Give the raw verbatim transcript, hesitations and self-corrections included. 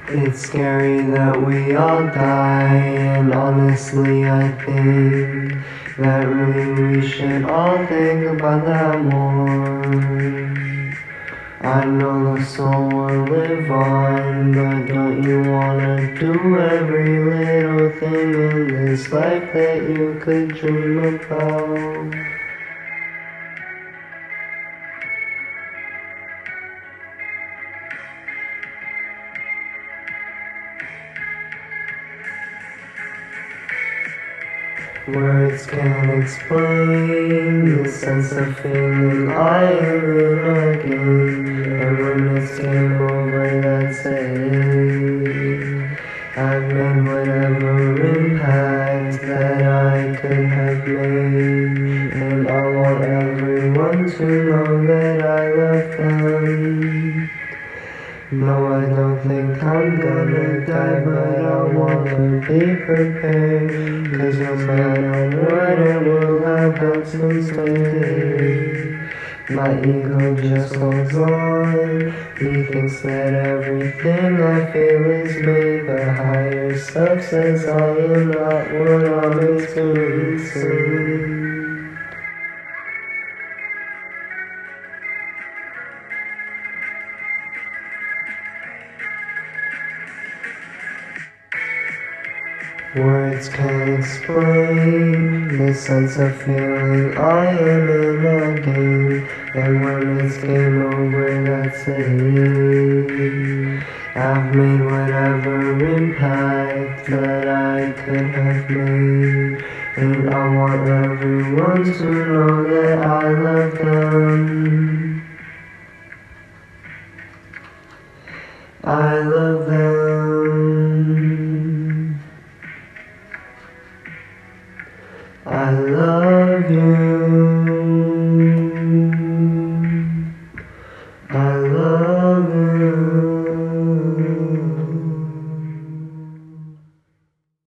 It's scary that we all die, and honestly I think that really we should all think about that more. I know the soul will live on, but don't you wanna do every little thing in this life that you could dream about? Words can't explain the sense of feeling I am in again. And when it's game over, that's it. I've made whatever impact that I could have made, and I want everyone to know that I love them. No, I don't think I'm gonna die, but I wanna be prepared, 'cause no matter what, it will have lessons to do. My ego just holds on. He thinks that everything I feel is me, but higher self says I am not what I'm experiencing. Words can't explain the sense of feeling I am in again. And when it's game over, that's it. I've made whatever impact that I could have made, and I want everyone to know that I love them.